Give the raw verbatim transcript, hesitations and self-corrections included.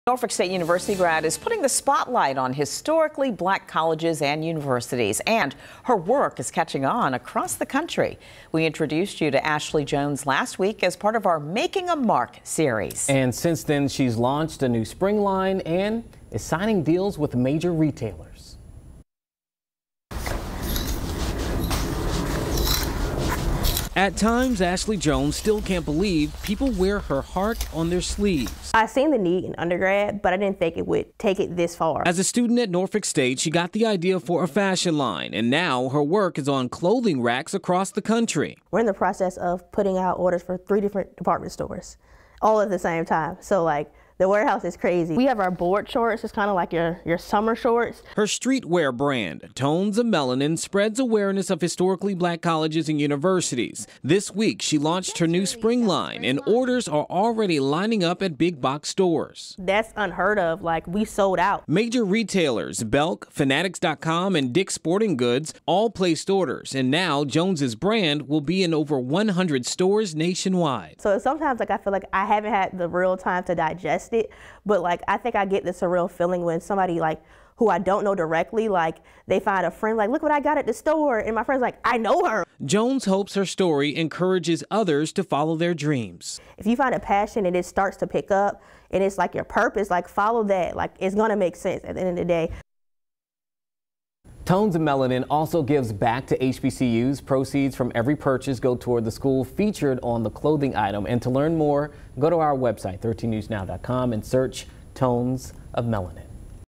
Norfolk State University grad is putting the spotlight on historically black colleges and universities, and her work is catching on across the country. We introduced you to Ashley Jones last week as part of our Making a Mark series. And since then, she's launched a new spring line and is signing deals with major retailers. At times, Ashley Jones still can't believe people wear her heart on their sleeves. I seen the need in undergrad, but I didn't think it would take it this far. As a student at Norfolk State, she got the idea for a fashion line, and now her work is on clothing racks across the country. We're in the process of putting out orders for three different department stores, all at the same time. So like, the warehouse is crazy. We have our board shorts. It's kind of like your, your summer shorts. Her streetwear brand, Tones of Melanin, spreads awareness of historically black colleges and universities. This week, she launched her new spring line, and orders are already lining up at big box stores. That's unheard of. Like, we sold out. Major retailers, Belk, Fanatics dot com, and Dick's Sporting Goods all placed orders, and now Jones's brand will be in over one hundred stores nationwide. So sometimes, like, I feel like I haven't had the real time to digest it, but like I think I get this surreal feeling when somebody like who I don't know directly, like they find a friend like, look what I got at the store, and my friend's like, I know her. Jones hopes her story encourages others to follow their dreams. If you find a passion and it starts to pick up and it's like your purpose, like follow that. Like it's gonna make sense at the end of the day. Tones of Melanin also gives back to H B C Us. Proceeds from every purchase go toward the school featured on the clothing item. And to learn more, go to our website, thirteen news now dot com, and search Tones of Melanin.